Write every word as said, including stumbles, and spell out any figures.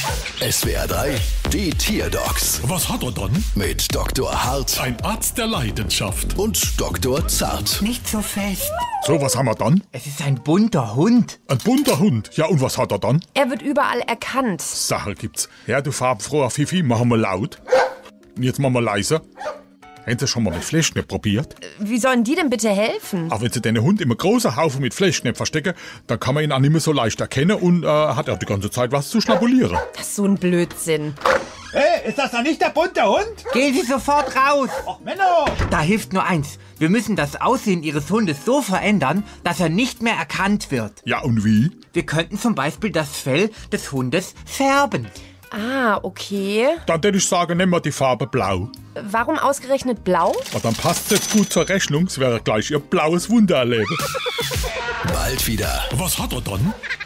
S W R drei, die Tierdocs Was hat er dann? mit Doktor Hart Ein Arzt der Leidenschaft. und Doktor Zart. Nicht so fest. So, was haben wir dann? Es ist ein bunter Hund. Ein bunter Hund. Ja, und was hat er dann? Er wird überall erkannt. Sache gibt's. Ja, du farbenfroher Fifi, machen wir laut. Und jetzt machen wir leise. Haben Sie schon mal mit Fleischknepp probiert? Wie sollen die denn bitte helfen? Auch wenn Sie den Hund immer großen Haufen mit Fleischknepp verstecken, dann kann man ihn auch nicht mehr so leicht erkennen und äh, hat er die ganze Zeit was zu schnabulieren. Das ist so ein Blödsinn. Hey, ist das noch nicht der bunte Hund? Gehen Sie sofort raus. Och, Menno! Da hilft nur eins. Wir müssen das Aussehen Ihres Hundes so verändern, dass er nicht mehr erkannt wird. Ja, und wie? Wir könnten zum Beispiel das Fell des Hundes färben. Ah, okay. Dann würde ich sagen, nehmen wir die Farbe blau. Warum ausgerechnet blau? Aber dann passt es jetzt gut zur Rechnung, es wäre gleich Ihr blaues Wunder erleben. Bald wieder. Was hat er dann?